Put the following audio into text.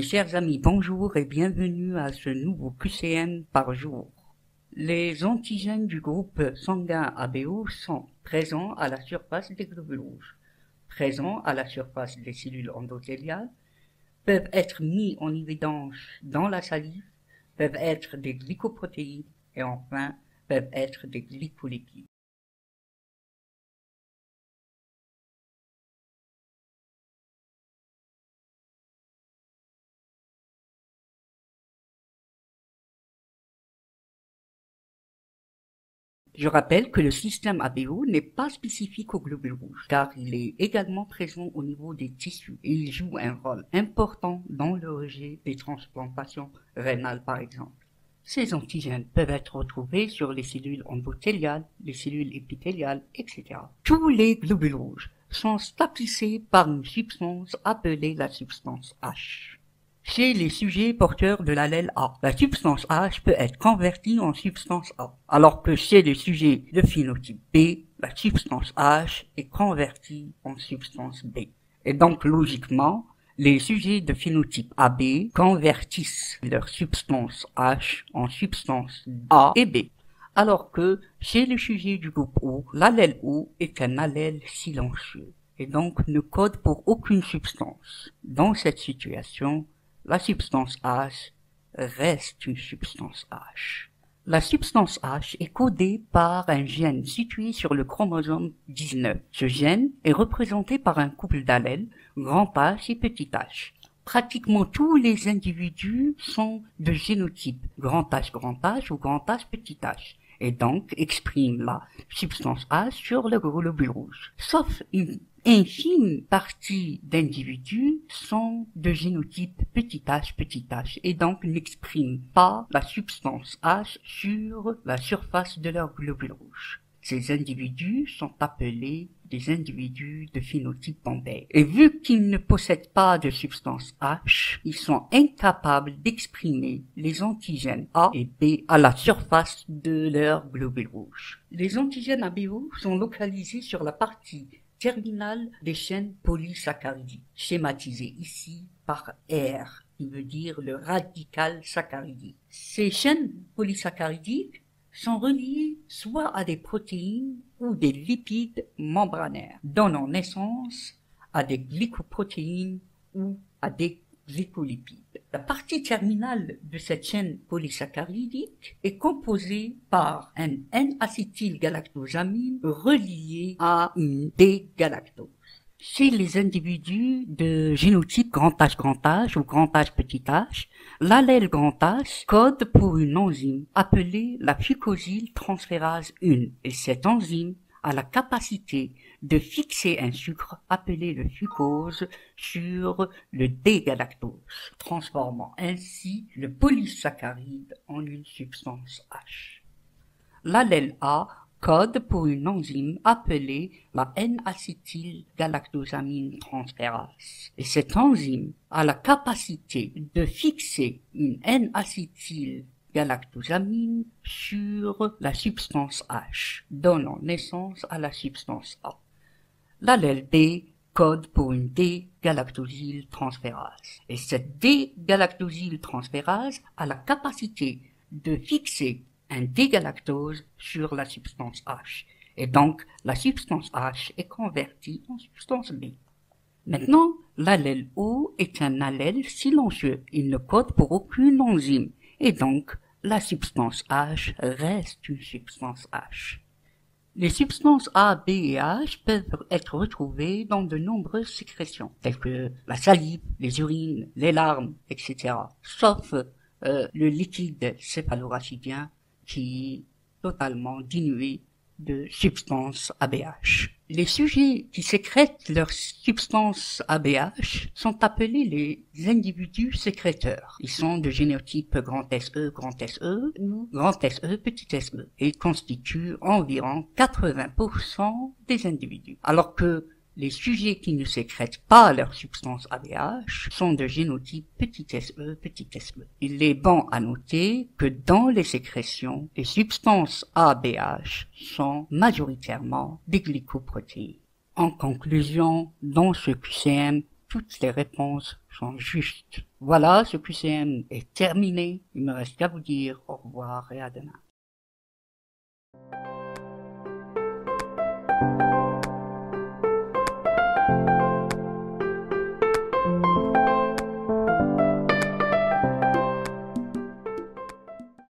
chers amis, bonjour et bienvenue à ce nouveau QCM par jour. Les antigènes du groupe sanguin ABO sont présents à la surface des globules rouges, présents à la surface des cellules endothéliales, peuvent être mis en évidence dans la salive, peuvent être des glycoprotéines et enfin peuvent être des glycolipides. Je rappelle que le système ABO n'est pas spécifique aux globules rouges, car il est également présent au niveau des tissus et il joue un rôle important dans le rejet des transplantations rénales par exemple. Ces antigènes peuvent être retrouvés sur les cellules endothéliales, les cellules épithéliales, etc. Tous les globules rouges sont tapissés par une substance appelée la substance H. Chez les sujets porteurs de l'allèle A, la substance H peut être convertie en substance A, alors que chez les sujets de phénotype B, la substance H est convertie en substance B. Et donc, logiquement, les sujets de phénotype AB convertissent leur substance H en substance A et B, alors que chez les sujets du groupe O, l'allèle O est un allèle silencieux et donc ne code pour aucune substance. Dans cette situation, la substance H reste une substance H. La substance H est codée par un gène situé sur le chromosome 19. Ce gène est représenté par un couple d'allèles, grand H et petit h. Pratiquement tous les individus sont de génotype grand H ou grand H petit h, et donc expriment la substance H sur le globule rouge. Sauf une infime partie d'individus sont de génotype petit h et donc n'expriment pas la substance H sur la surface de leur globule rouge. Ces individus sont appelés des individus de phénotype Bombay. Et vu qu'ils ne possèdent pas de substance H, ils sont incapables d'exprimer les antigènes A et B à la surface de leur globule rouge. Les antigènes ABO sont localisés sur la partie terminale des chaînes polysaccharidiques, schématisées ici par R, qui veut dire le radical saccharidique. Ces chaînes polysaccharidiques sont reliées soit à des protéines ou des lipides membranaires, donnant naissance à des glycoprotéines ou à des glycolipides. La partie terminale de cette chaîne polysaccharidique est composée par un N-acétylgalactosamine relié à une D-galactose. Chez les individus de génotype grand H ou grand H petit h, l'allèle grand H code pour une enzyme appelée la fucosyltransférase 1 et cette enzyme a la capacité de fixer un sucre appelé le fucose sur le D-galactose, transformant ainsi le polysaccharide en une substance H. L'allèle A code pour une enzyme appelée la N-acétylgalactosamine transférase. Et cette enzyme a la capacité de fixer une N-acétylgalactosamine sur la substance H, donnant naissance à la substance A. L'allèle B code pour une D-galactosyltransférase. Et cette D-galactosyltransférase a la capacité de fixer un D-galactose sur la substance H. Et donc, la substance H est convertie en substance B. Maintenant, l'allèle O est un allèle silencieux. Il ne code pour aucune enzyme. Et donc, la substance H reste une substance H. Les substances A, B et H peuvent être retrouvées dans de nombreuses sécrétions, telles que la salive, les urines, les larmes, etc. Sauf le liquide céphalorachidien qui est totalement dénué de substances ABH. Les sujets qui sécrètent leurs substances ABH sont appelés les individus sécréteurs. Ils sont de génotype grand SE ou grand SE, petit SE et constituent environ 80% des individus. Alors que les sujets qui ne sécrètent pas leur substance ABH sont de génotype petit SE. Il est bon à noter que dans les sécrétions, les substances ABH sont majoritairement des glycoprotéines. En conclusion, dans ce QCM, toutes les réponses sont justes. Voilà, ce QCM est terminé. Il me reste qu'à vous dire au revoir et à demain.